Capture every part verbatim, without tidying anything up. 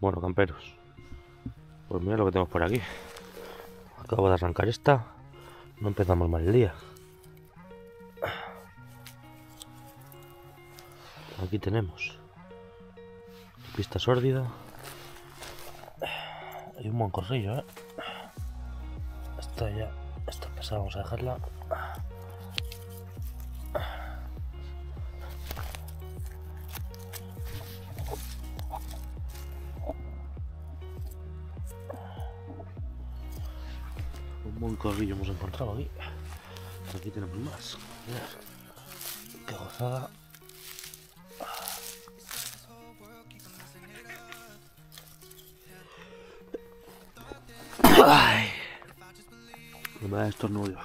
Bueno, camperos, pues mira lo que tenemos por aquí. Acabo de arrancar esta. No empezamos mal el día. Aquí tenemos pista sórdida. Hay un buen corrillo, ¿eh? Esta ya está pasada, vamos a dejarla. Un buen corrillo hemos encontrado aquí. Aquí tenemos más. Mirad, qué gozada. Ay, no me da estornudo.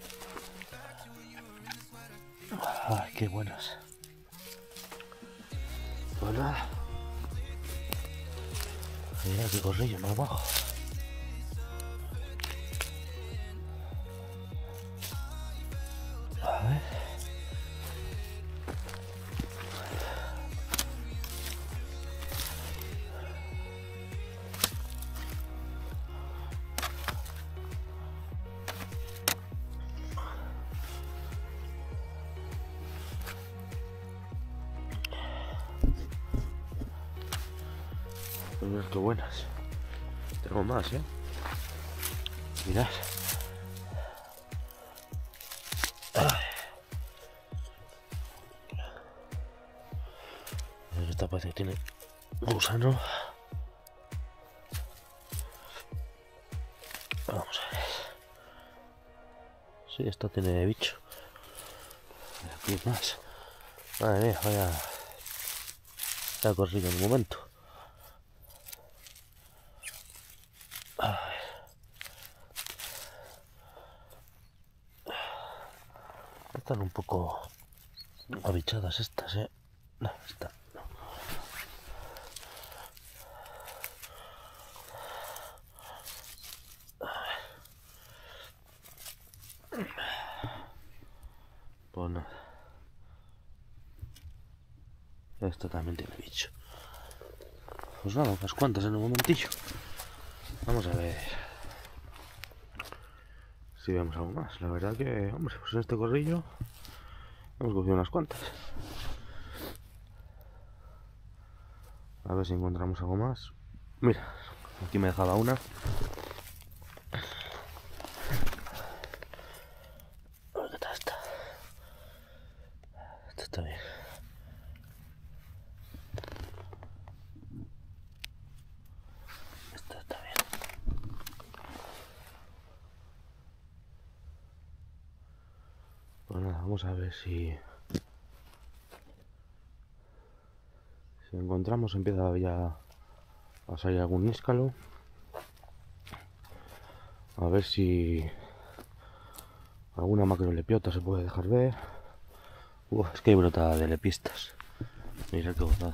Ay, qué buenas. Pues nada. Mira qué corrillo más bajo. A ver. Mirad qué buenas. Tengo más, ¿eh? Mirad. Esta parece que tiene gusano. Vamos a ver. Sí, esta tiene bicho. Aquí más. Madre mía, vaya. Está corrido en un momento. Están un poco abichadas estas, eh. No, esta no. Pues nada. Esta también tiene bicho. Pues nada, unas cuantas en un momentillo. Vamos a ver si vemos algo más. La verdad que, hombre, pues en este corrillo hemos cogido unas cuantas. A ver si encontramos algo más. Mira, aquí me dejaba una. A ver qué tal está. Esta está bien. Esta está bien. Pues nada, vamos a ver si... Si encontramos, empieza ya a salir algún níscalo. A ver si alguna macrolepiota se puede dejar ver. Uf, es que hay brotada de lepistas. Mira qué gozada.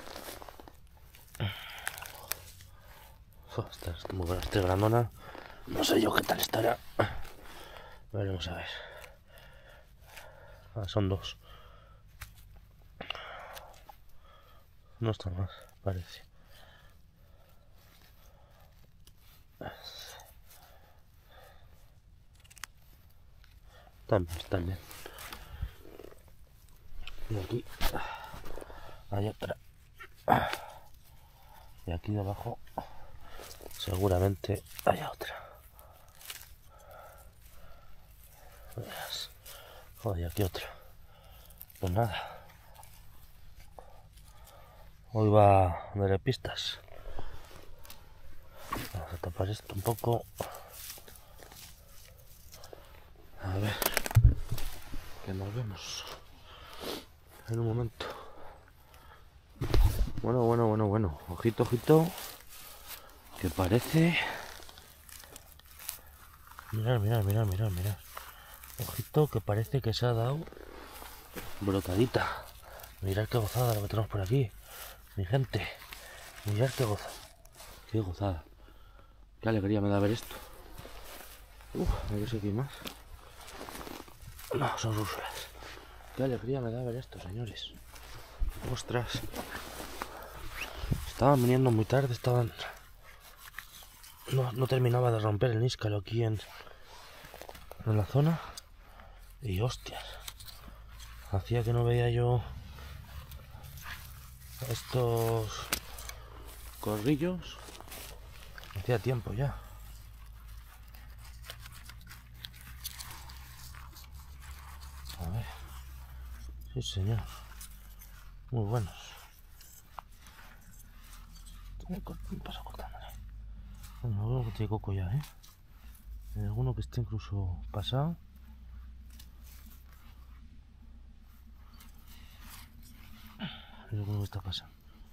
Uf, esta es muy buena, esta grandona. No sé yo qué tal estará. Veremos a ver. Ah, son dos. No está más, parece. También, también. Y aquí hay otra. Y aquí abajo seguramente haya otra. Verás. Joder, aquí otra. Pues nada. Hoy va a ver pistas. Vamos a tapar esto un poco. A ver. Que nos vemos en un momento. Bueno, bueno, bueno, bueno. Ojito, ojito. Que parece... Mirad, mirad, mirad, mirad, mirad. Ojito, que parece que se ha dado brotadita. Mirad qué gozada lo que tenemos por aquí. Mi gente. Mirad qué gozada. Qué gozada. Qué alegría me da ver esto. Uf, a ver si aquí hay más. No, son rúsulas. Qué alegría me da ver esto, señores. Ostras. Estaban viniendo muy tarde, estaban... No, no terminaba de romper el níscalo aquí en, en la zona. Y hostias, hacía que no veía yo estos corrillos. Hacía tiempo ya. A ver. Sí, señor. Muy buenos. Me paso cortándole. Bueno, veo que tiene coco ya, ¿eh? Hay alguno que esté incluso pasado. Hay alguno que está pasando.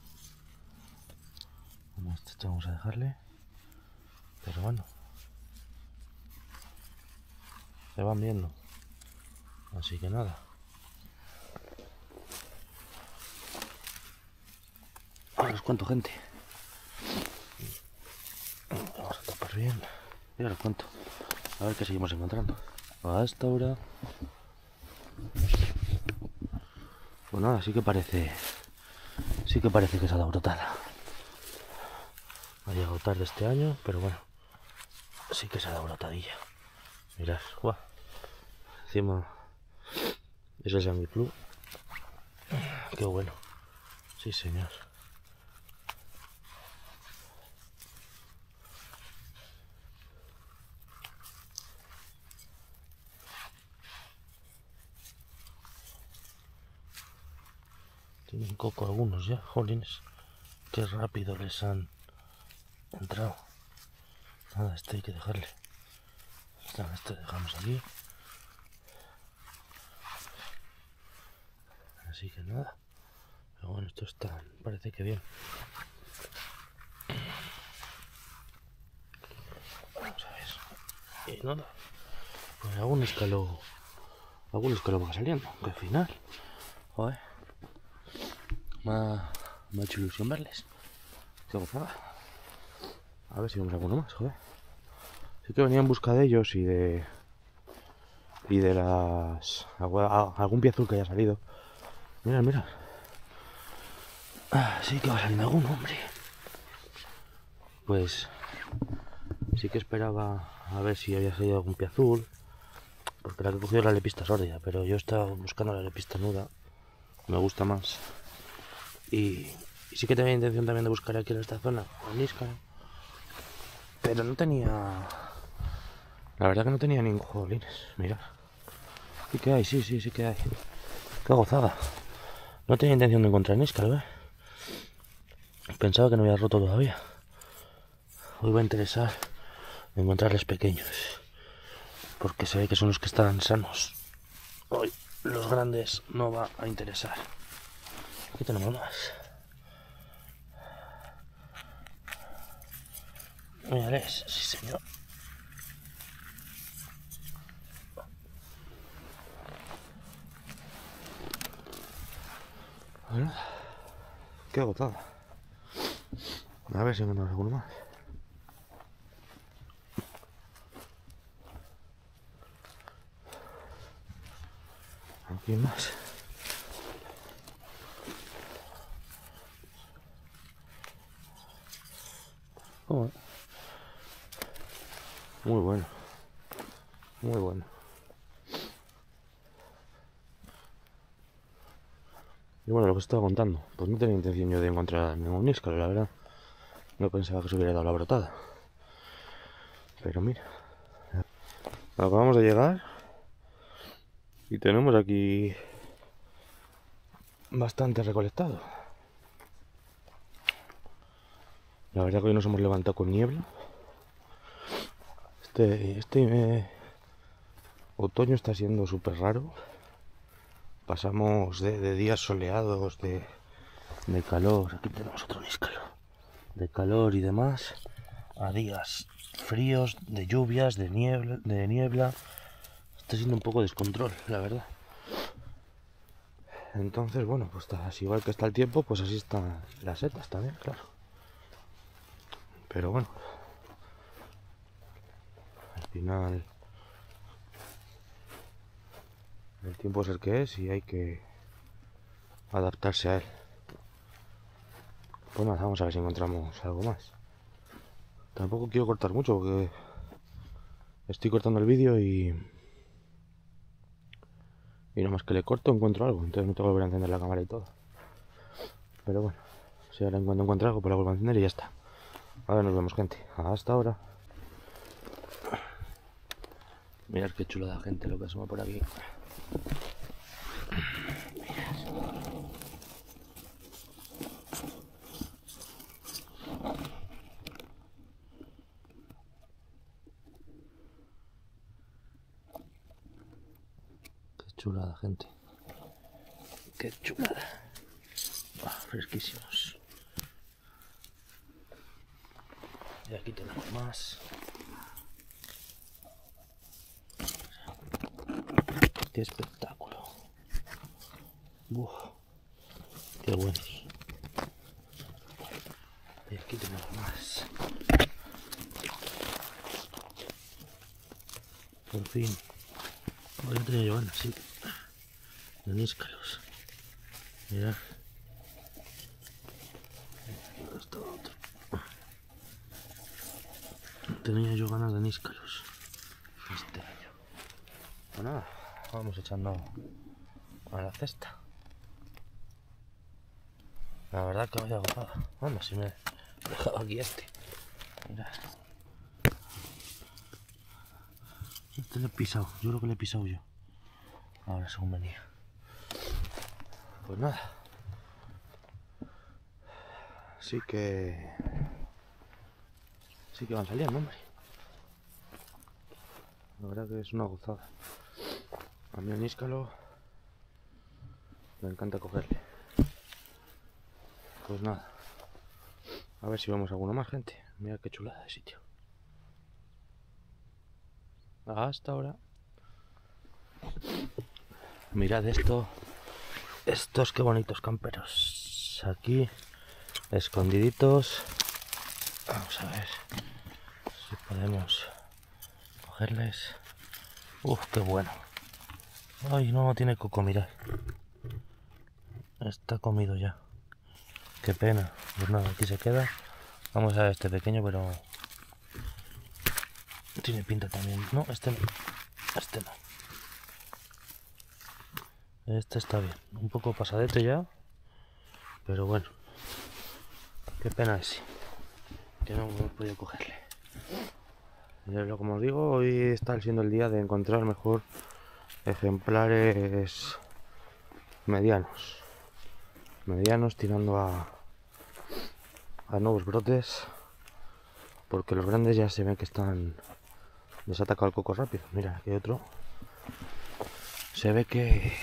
Bueno, este vamos a dejarle. Pero bueno. Se van viendo. Así que nada. Ahora os cuento, gente. Vamos a tapar bien. Y ahora os cuento. A ver qué seguimos encontrando. A esta hora. Pues nada, sí que parece. Sí que parece que se ha dado brotada. Ha llegado tarde este año, pero bueno. Sí que se ha dado brotadilla. Mirad, guau. Encima. Ese es mi club. Qué bueno. Sí, señor. Tienen coco algunos ya, jolines. Qué rápido les han entrado. Nada, este hay que dejarle. Este dejamos aquí. Así que nada. Pero bueno, esto está, parece que bien. Vamos a ver. Y nada. Pues algún escalo. Algún escalo va saliendo. Que al final. Joder. Me ha, me ha hecho ilusión verles. Qué gozada. A ver si vemos alguno más, joder. Sí que venía en busca de ellos y de... Y de las... Algún pie azul que haya salido. Mira, mira. Ah, sí que va saliendo algún, hombre. Pues... Sí que esperaba a ver si había salido algún pie azul. Porque la que he cogido es la lepista sórdida. Pero yo estaba buscando la lepista nuda. Me gusta más. Y, y sí que tenía intención también de buscar aquí en esta zona el níscalo. Pero no tenía... La verdad que no tenía ningún jolines. Mira. Sí que hay, sí, sí, sí que hay. Qué gozada. No tenía intención de encontrar níscalo, ¿eh? Pensaba que no había roto todavía. Hoy va a interesar encontrarles pequeños. Porque se ve que son los que están sanos. Hoy los grandes no va a interesar. Aquí tenemos más. Mírales, sí señor. Bueno, qué agotada. A ver si encontramos alguno más. Aquí más. Oh, muy bueno. Muy bueno. Y bueno, lo que estaba contando, pues no tenía intención yo de encontrar ningún níscalo, la verdad. No pensaba que se hubiera dado la brotada. Pero mira. Acabamos de llegar. Y tenemos aquí bastante recolectado. La verdad que hoy nos hemos levantado con niebla. Este, este eh, otoño está siendo súper raro. Pasamos de, de días soleados, de, de calor. Aquí tenemos otro níscalo. De calor y demás. A días fríos, de lluvias, de niebla, de niebla. Está siendo un poco descontrol, la verdad. Entonces, bueno, pues así igual que está el tiempo, pues así están las setas también, claro. Pero bueno, al final el tiempo es el que es y hay que adaptarse a él. Pues nada, vamos a ver si encontramos algo más. Tampoco quiero cortar mucho porque estoy cortando el vídeo y... Y nomás que le corto encuentro algo, entonces me tengo que volver a encender la cámara y todo. Pero bueno, si ahora en cuanto encuentro algo, pues la vuelvo a encender y ya está. Ahora nos vemos, gente. Hasta ahora. Mirad qué chulada, gente, lo que asoma por aquí. Qué chulada, gente. Qué chulada. Ah, fresquísimos. Y aquí tenemos más. Qué espectáculo. Uf, qué buenos. Y aquí tenemos más. Por fin. Voy a tener yo ganas, sí. De níscalos. Mirad. Aquí está otro. Tenía yo ganas de níscalos este año. Pues nada, vamos echando a la cesta. La verdad que vaya gozada. Bueno, si me he dejado aquí este. Mira. Este le he pisado, yo creo que le he pisado yo. Ahora según venía. Pues nada. Sí que... Sí que van saliendo, hombre. La verdad que es una gozada. A mí el níscalo me encanta cogerle. Pues nada. A ver si vemos alguno más, gente. Mira qué chulada de sitio. Hasta ahora. Mirad esto. Estos qué bonitos camperos. Aquí, escondiditos. Vamos a ver si podemos cogerles. Uf, qué bueno. Ay, no, no tiene coco, mirad. Está comido ya. Qué pena. Pues nada, aquí se queda. Vamos a ver este pequeño, pero... Tiene pinta también. No, este no. Este no. Este está bien. Un poco pasadete ya. Pero bueno. Qué pena ese. Que no hemos podido cogerle. Y como os digo, hoy está siendo el día de encontrar mejor ejemplares medianos. Medianos tirando a, a nuevos brotes. Porque los grandes ya se ven que están... Les ha atacado el coco rápido. Mira, aquí hay otro. Se ve que...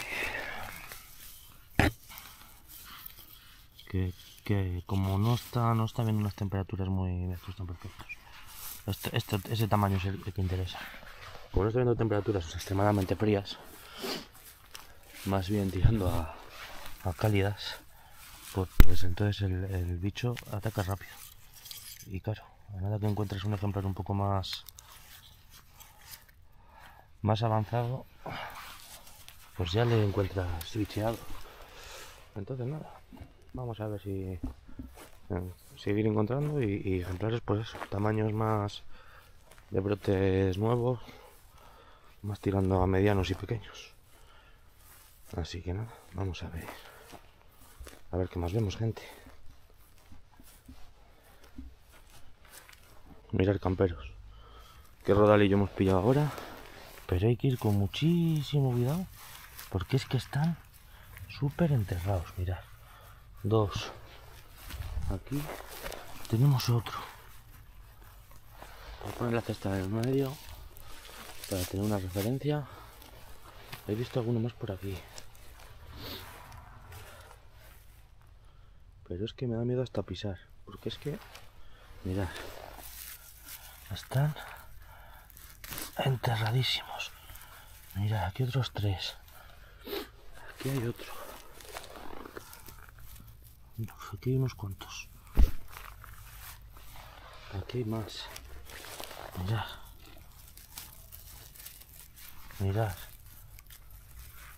Que, que como no está, no está viendo unas temperaturas muy... Estos están perfectos. Este, este, ese tamaño es el, el que interesa. Como no está viendo temperaturas extremadamente frías, más bien tirando a, a cálidas, pues, pues entonces el, el bicho ataca rápido. Y claro, a nada que encuentres un ejemplar un poco más... más avanzado, pues ya le encuentras bicheado. Entonces nada, vamos a ver si eh, seguir encontrando y, y ejemplares, pues eso, tamaños más de brotes nuevos, más tirando a medianos y pequeños. Así que nada, vamos a ver a ver qué más vemos, gente. Mirad camperos, qué rodalillo hemos pillado ahora. Pero hay que ir con muchísimo cuidado porque es que están súper enterrados. Mirad, dos. Aquí tenemos otro. Voy a poner la cesta en el medio para tener una referencia. He visto alguno más por aquí, pero es que me da miedo hasta pisar, porque es que, mirad, están enterradísimos. Mira, aquí otros tres. Aquí hay otro. Aquí hay unos cuantos. Aquí hay más. Mirad. Mirad.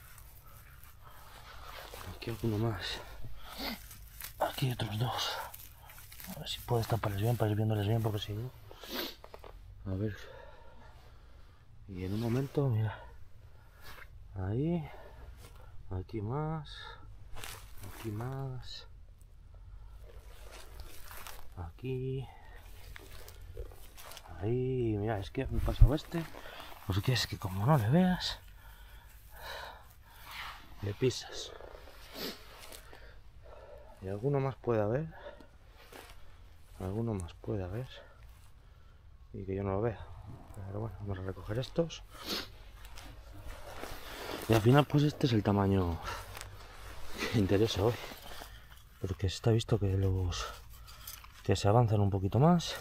Aquí hay uno más. Aquí hay otros dos. A ver si puedes taparles bien para ir viéndoles bien, porque si no... A ver... Y en un momento, mira... Ahí... Aquí más... Aquí más... Aquí... Ahí... Mira, es que me he pasado este... Porque es que como no le veas... Le pisas. Y alguno más puede haber... Alguno más puede haber... Y que yo no lo vea. Pero bueno, vamos a recoger estos. Y al final pues este es el tamaño que interesa hoy. Porque está visto que los que se avanzan un poquito más.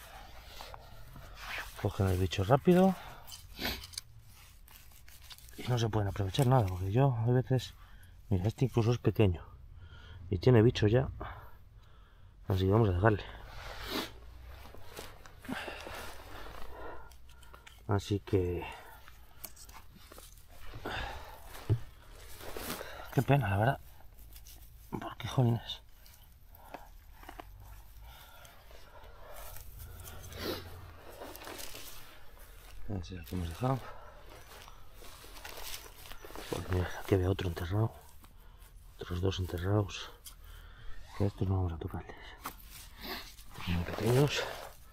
Cogen el bicho rápido. Y no se pueden aprovechar nada. Porque yo a veces... Mira, este incluso es pequeño. Y tiene bicho ya. Así que vamos a dejarle. Así que... Qué pena, la verdad. ¿Por qué jolines? Ese es el que hemos dejado. Pues mira, aquí había otro enterrado. Otros dos enterrados. Que a estos no vamos a tocarles. Estos muy pequeños.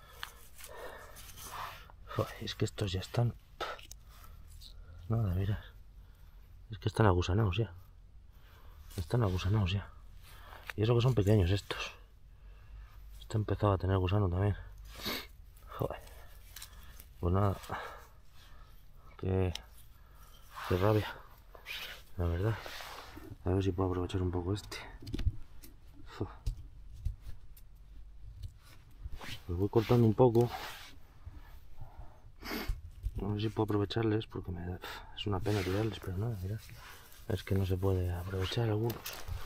Joder, es que estos ya están... Nada, mira. Es que están agusanados ya. Están agusanados ya. Y eso que son pequeños estos. Este ha empezado a tener gusano también. Joder. Pues nada. Qué, qué rabia. La verdad. A ver si puedo aprovechar un poco este. Uf. Los voy cortando un poco. A ver si puedo aprovecharles porque me da... es una pena tirarles, pero nada, mirad. Es que no se puede aprovechar algunos.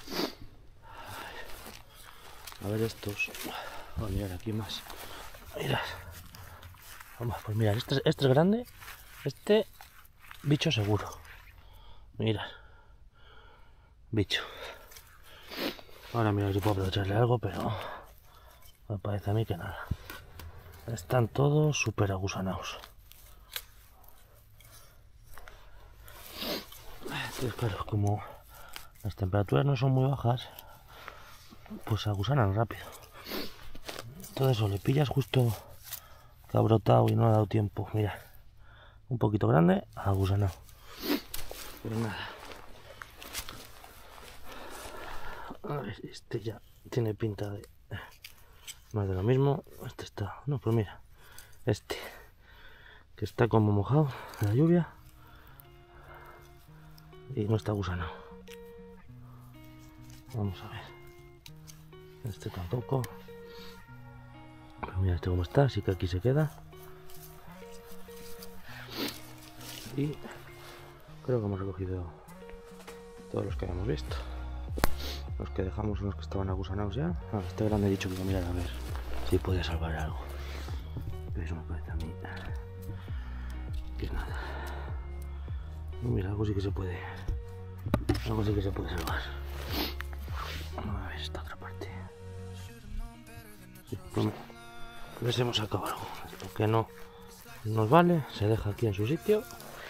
A ver estos. Oh, mirad, aquí más. Mirad. Vamos, pues mirad, este, este es grande. Este bicho seguro. Mirad. Bicho. Ahora mira si puedo aprovecharle algo, pero me parece a mí que nada. Están todos súper agusanados. Entonces, claro, como las temperaturas no son muy bajas, pues se agusanan rápido. Todo eso le pillas justo que ha brotado y no ha dado tiempo. Mira, un poquito grande, agusanado. Pero nada. A ver, este ya tiene pinta de más de lo mismo. Este está, no, pues mira, este que está como mojado de la lluvia. Y no está gusanado. Vamos a ver. Este tampoco. Pero mira este como está, así que aquí se queda. Y creo que hemos recogido todos los que habíamos visto. Los que dejamos son los que estaban agusanados ya. Ah, este grande he dicho que iba a mirar a ver si podía salvar algo. Pero eso me parece a mí que es nada. Mira, algo sí que se puede. Algo sí que se puede salvar. Vamos a ver esta otra parte. Sí, pues les hemos sacado algo. Esto que no nos vale, se deja aquí en su sitio.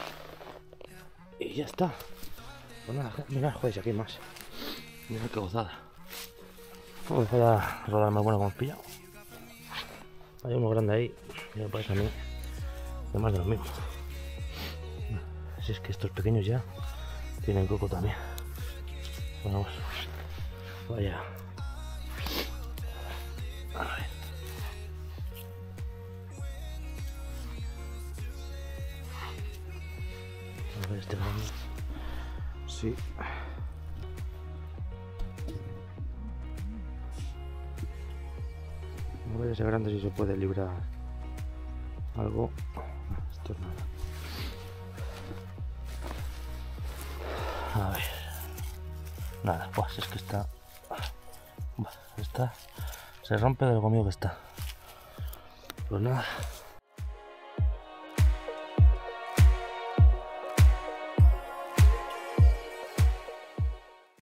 Y ya está. Pues nada, mirad, joder, si aquí hay más. Mirad qué gozada. Vamos a dejar a rodar más bueno que hemos pillado. Hay uno grande ahí. Y me parece a mí que más de lo mismo. Si es que estos pequeños ya tienen coco también. Vamos. Vaya. A ver. A ver este grande. Sí. A ver ese grande si se puede librar algo. Esto es nada. A ver. Nada, pues es que está. Está. Se rompe de lo comido que está. Pues nada.